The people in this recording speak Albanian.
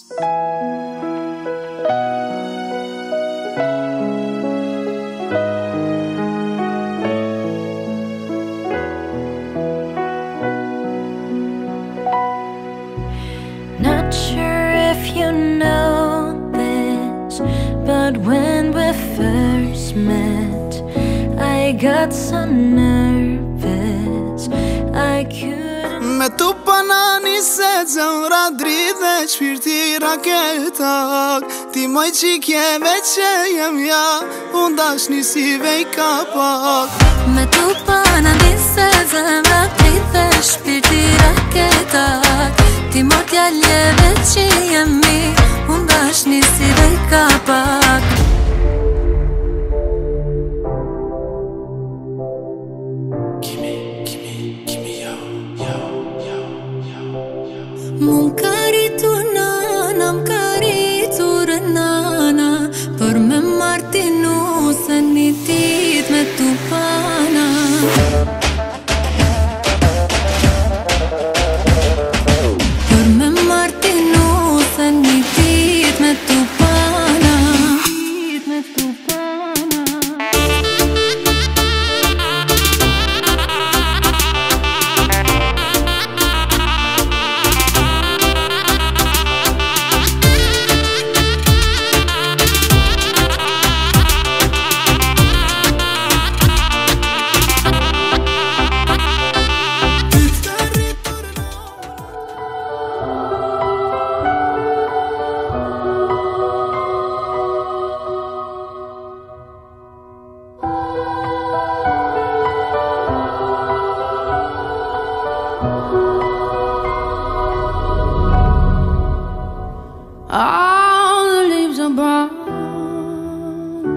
Not sure if you know this, but when we first met, I got so nervous I couldn't. Me tu panani se zemra dridhe shpirti raketak. Ti moj qikjeve që jem ja, unë dashni si vej kapak. Me tu panani se zemra dridhe shpirti raketak. Ti moj t'jalljeve që jemi, unë dashni si vej kapak. M'ka rritur nana, m'ka rritur nana, për me martinu se një dit me tu pana. Për me martinu se një dit me tu pana. All the leaves are brown and the sky is gray.